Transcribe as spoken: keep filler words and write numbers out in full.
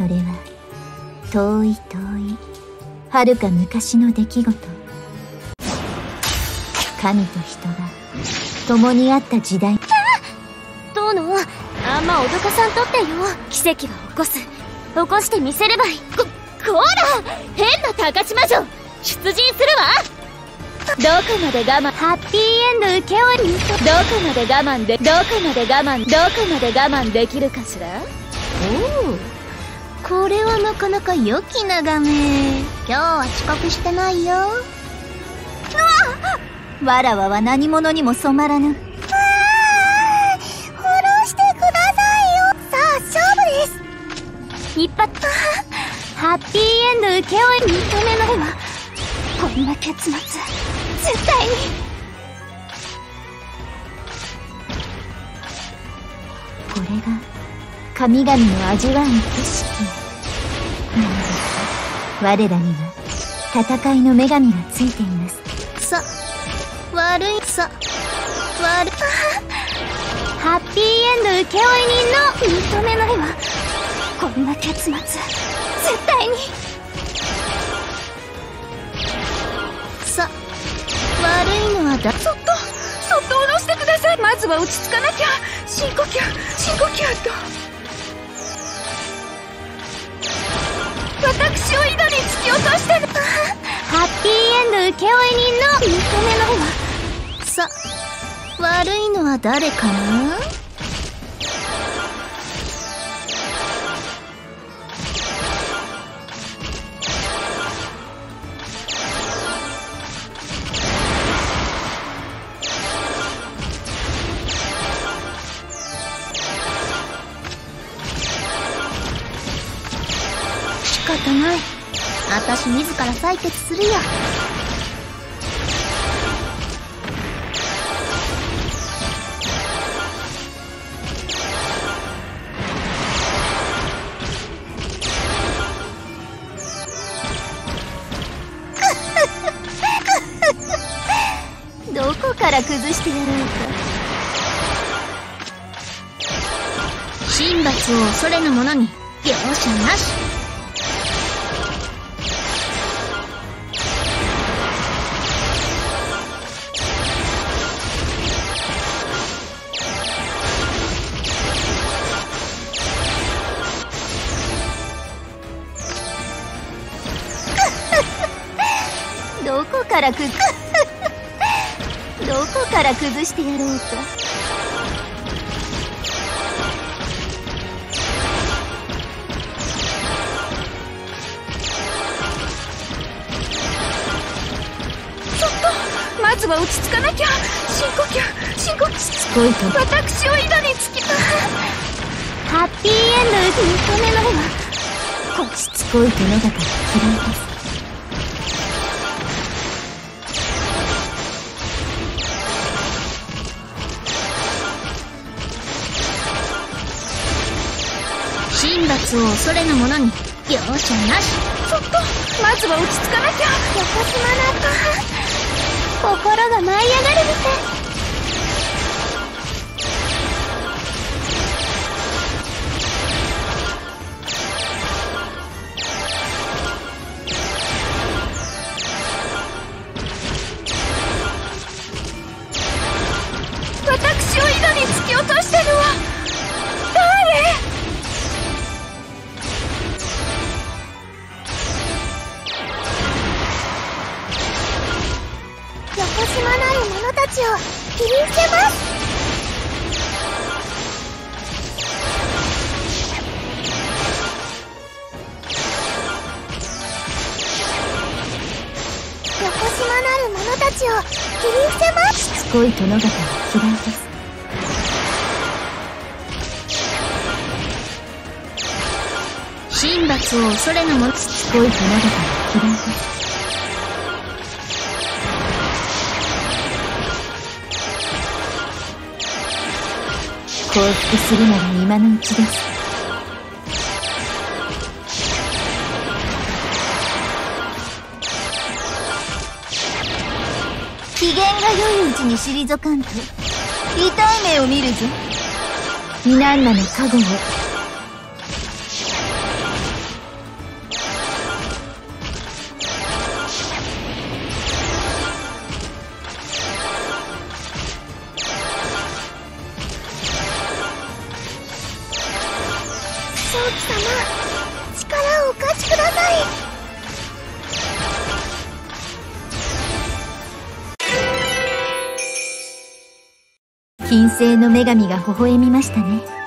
それは遠い遠い遥か昔の出来事。神と人が共にあった時代。 殿、あんま脅かさんとってよ。奇跡は起こす。起こしてみせればいい。こ、こら変な高島女出陣するわ。どこまで我慢。ハッピーエンド請負い。どこまで我慢で、どこまで我慢、どこまで我慢できるかしら。 おお、これはなかなか良き眺め。今日は遅刻してないよ。うわっ、わらわは何者にも染まらぬ。 一発。ハッピーエンド請負い。認めないわ。こんな結末絶対に。 これが神々の味わう景色。なんですか、我らには戦いの女神がついています。さ、悪いさ、悪い。 ハッピーエンド請負人の認めないわ。こんな結末絶対に。 さ、悪いのはだ。 そっとそっと下ろしてください。まずは落ち着かなきゃ。深呼吸深呼吸と。私を井戸に突き落としてる。 ハッピーエンド請負人の認めないわ。 さ、悪いのは誰かな。仕方ない。私自ら採決するよ。どこから崩してやろうか。神罰を恐れぬ者に容赦なし。どこからくどこから崩してやろうか。 ちょっとまずは落ち着かなきゃ。深呼吸深呼吸。 しつこいと私を井戸に突き。 ハッピーエンド認めないわ。 こしつこいとのだから嫌いです。神罰を恐れぬ者に容赦なし。 ちょっとまずは落ち着かなきゃ。 横島なんか心が舞い上がるみたい。 私を井戸に突き落としてるわ。誰？ 横島なる者たちを切り捨てます。横島なる者たちを切り捨てます。 しつこい殿方は嫌いです。神罰を恐れぬ者。しつこい殿方は嫌いです。降伏するなら今のうちです。機嫌が良いうちに退かんと痛い目を見るぞ。皆んなの加護を。 正気様、力をお貸しください。 金星の女神が微笑みましたね。